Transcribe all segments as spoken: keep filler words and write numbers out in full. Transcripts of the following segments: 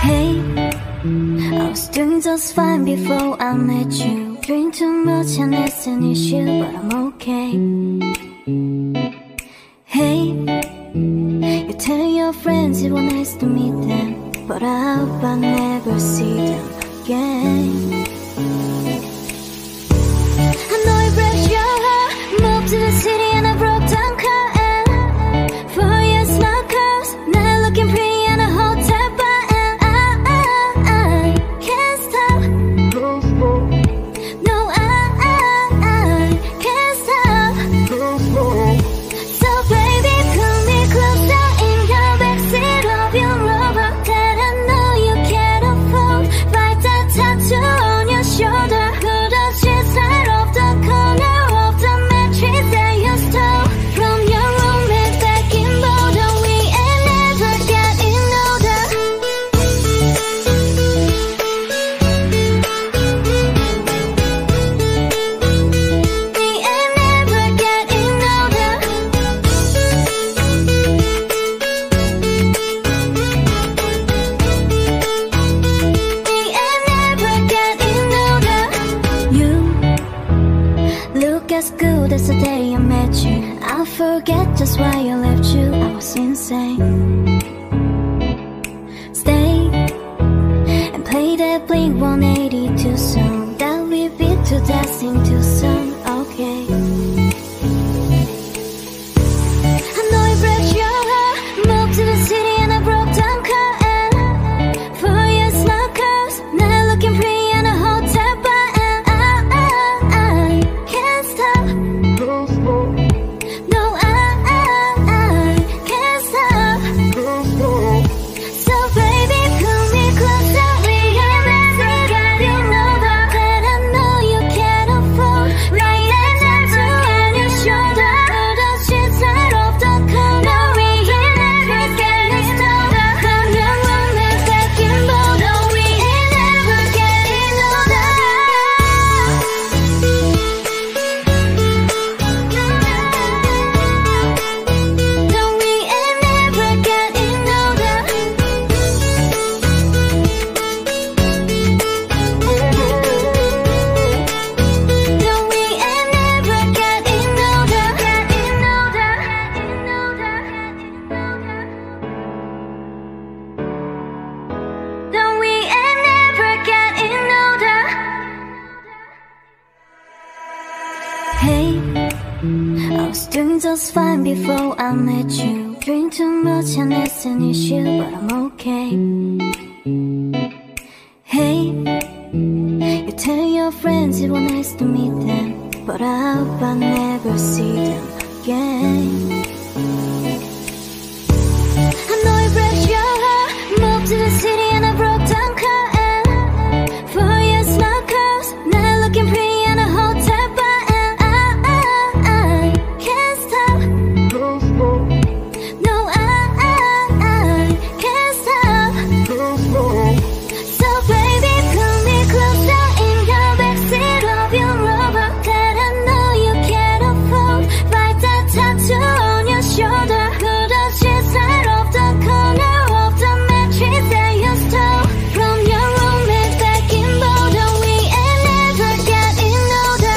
Hey, I was doing just fine before I met you. Drink too much and it's an issue, but I'm okay. Hey, you tell your friends it was nice to meet them, but I hope I never see them again. I know it breaks your heart. Moved to the city and I broke down car. Four years my cars, now looking pretty in a hotel bar. And I, I, I can't stop. No, I, I, I can't stop. So baby, pull me closer in your backseat of your Rover that I know you can't afford. Write that tattoo on your shoulder. Put the sheets right off the corner of the mattress that you stole from your roommate back in Boulder. We ain't never getting older. We ain't never getting older. We ain't never getting older. You look as good as the day I met you. I forget just why I left you. I was insane. Stay and play that Blink one eighty-two song that we beat to dancing too soon. Okay. I know it breaks your heart. Moved to the city and I broke down car. Four years my cars, now looking pretty in a hotel bar. And I, I, I can't stop. No, I, I, I can't stop. So baby, pull me closer. We ain't never getting older. That I know you can't afford. Right that tattoo on your shoulder. Put the sheets right off the corner. We ain't never getting older. From your roommate back in Boulder. We ain't never getting older. No, we ain't never getting older. No, we ain't never getting older. Getting older. Getting older. No, we ain't never getting older. Hey, I was doing just fine before I met you. Drink too much and it's an issue, but I'm okay. Hey, you tell your friends it was nice to meet them, but I hope I never see them again. I know it breaks your heart. Moved to the city and I broke down car. Four years my cars, now looking pretty in a hotel bar. And I, I, I can't stop. No, I, I, I can't stop. So baby, pull me closer in your backseat of your Rover that I know you can't afford. Write that tattoo on your shoulder. Put the sheets right off the corner of the mattress that you stole from your roommate back in Boulder. We ain't never getting older.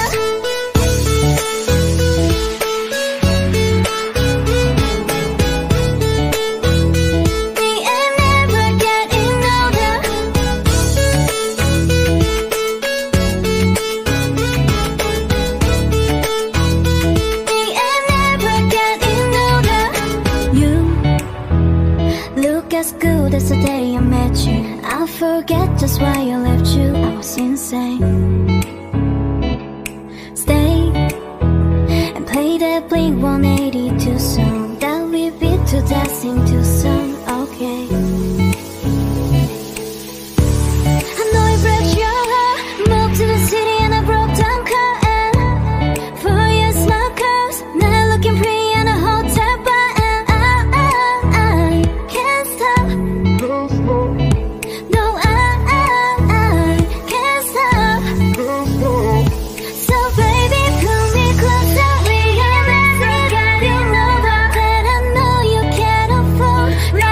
We ain't never getting older. We ain't never getting older. You look as good as the day I met you. I forget just why I left you. I was insane. Stay and play that Blink one eighty-two song that we beat to dancing too soon. Okay. I know it breaks your heart. Moved to the city and I broke down car. Four years my cars, now looking pretty in a hotel bar. And I, I, I can't stop. No, I, I, I can't stop. So baby, pull me closer. We ain't never getting older. That I know you can't afford.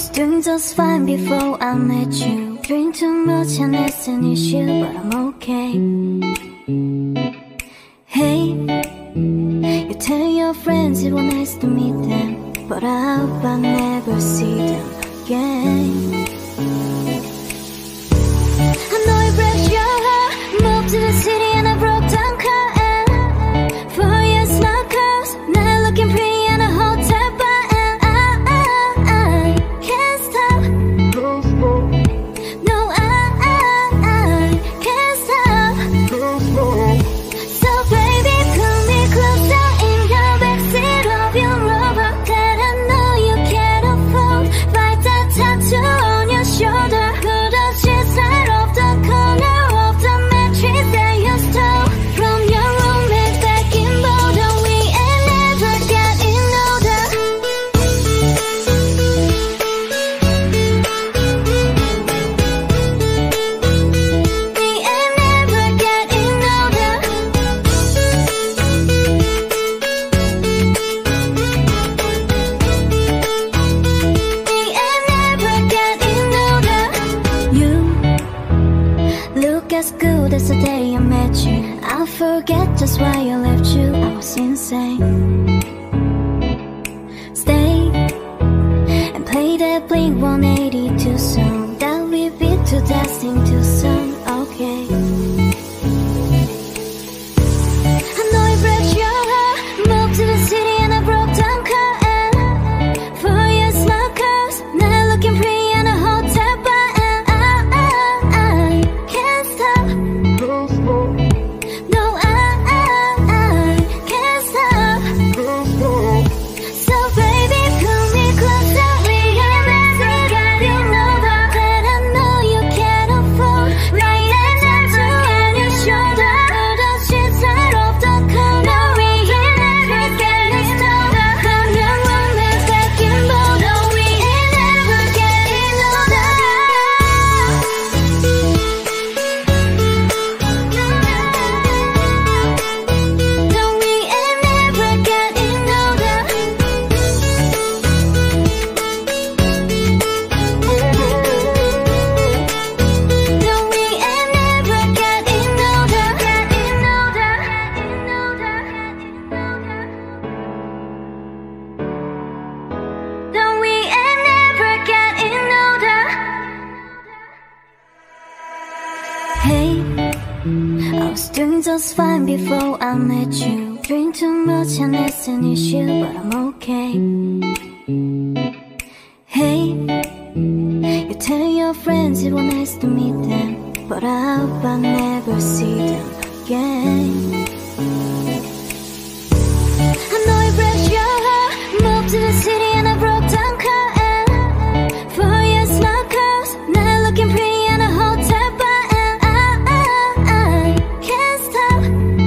was doing just fine before I met you. Drink too much and it's an issue, but I'm okay. Hey, you tell your friends it was nice to meet them, but I hope I never see them again. I know it breaks your heart. Moved to the city and I broke down car. And four years my clothes, now looking pretty in a hotel bar. And I, I, I can't stop. No, I, I, I can't stop. So baby, pull me closer in the backseat of your Rover that I know you can't afford. Write that tattoo on your shoulder. Put the sheets right off the corner of the mattress that you stole from your roommate back in Boulder. We ain't never getting older. We ain't never getting older. We ain't never getting older. You look as good as the day I met you. I forget just why I left you. I was insane. Stay and play that Blink one eighty-two song that we beat to death in Tucson. Okay. I know it breaks your heart. Moved to the city and I broke down car. And four years my clothes, now looking pretty in a hotel bar. And I, I, I can't stop. No, I, I, I can't stop. So baby, pull me closer. We ain't never getting older. That I know you can't afford. Write that tattoo on your shoulder. Put the sheets right off the corner. We ain't never getting older. From your roommate back in Boulder. We ain't never getting older. No, we ain't never getting older. No, we ain't never getting older. Getting older. Getting older. No, we ain't never getting older. Hey, I was doing just fine before I met you. Drink too much and it's an issue, but I'm okay. Hey, you tell your friends it was nice to meet them, but I hope I never see them again. I know it breaks your heart. Moved to the city and I broke down car. And four years my clothes, now looking pretty in a hotel bar. And I, I, I can't stop.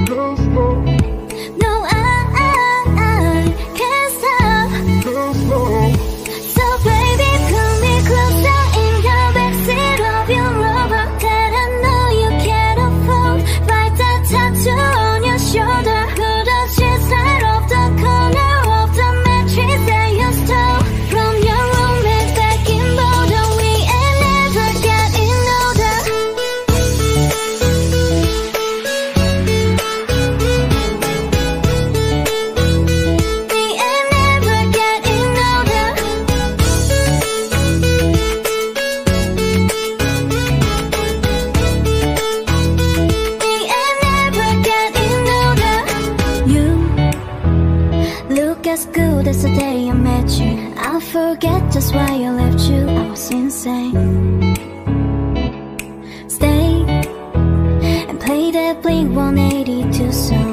No, I, I, I can't stop. So baby, pull me closer in the backseat of your Rover that I know you can't afford. Write that tattoo on your shoulder. Put the sheets right off the corner of the mattress that you stole from your roommate back in Boulder. We ain't never getting older. We ain't never getting older. We ain't never getting older. You look as good as the day I met you. I forget just why I left you. I was insane. Stay and play that Blink one eighty-two song